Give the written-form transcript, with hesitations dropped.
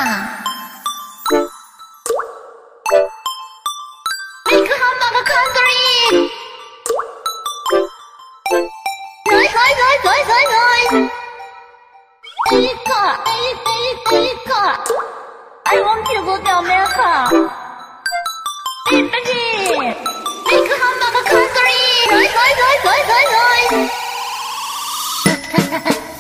Make hamburger country! Nice, nice, nice, nice, nice, nice! America! I want you to go to America! Hey, Becky! Make hamburger country! Nice, nice, nice, nice, nice, nice!